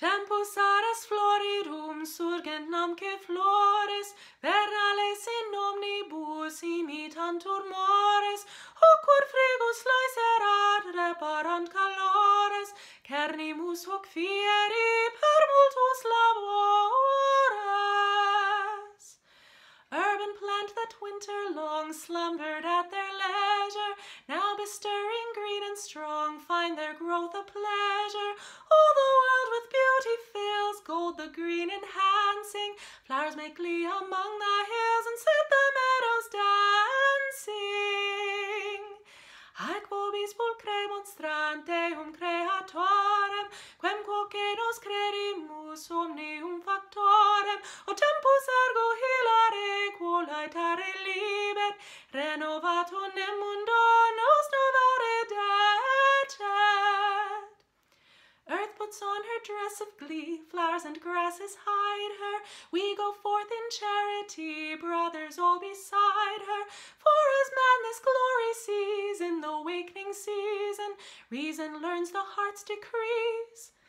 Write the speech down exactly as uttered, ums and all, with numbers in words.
Tempus aras floridum surgent namque flores, vernales in omnibus imitantur mores, hocur frigus laeserat reparant calores, cernimus hoc fieri per multus labores. Urban plant that winter long slumbered at their leisure, now bestirring green and strong, find their growth a pleasure. All the world with beauty fills, gold the green enhancing, flowers make glee among the hills and set the meadows dancing. Haec vobis pulchre monstrante um creatorem, quem quoque nos credimus omnium factorem, o tempus ergo hilare quo laetare libet, renovato nem mundo nos novare decet. Earth puts on her dress of glee, flowers and grasses hide her. We go forth in charity, brothers all beside her. For as man this glory sees in the wakening season, reason learns the heart's decrees.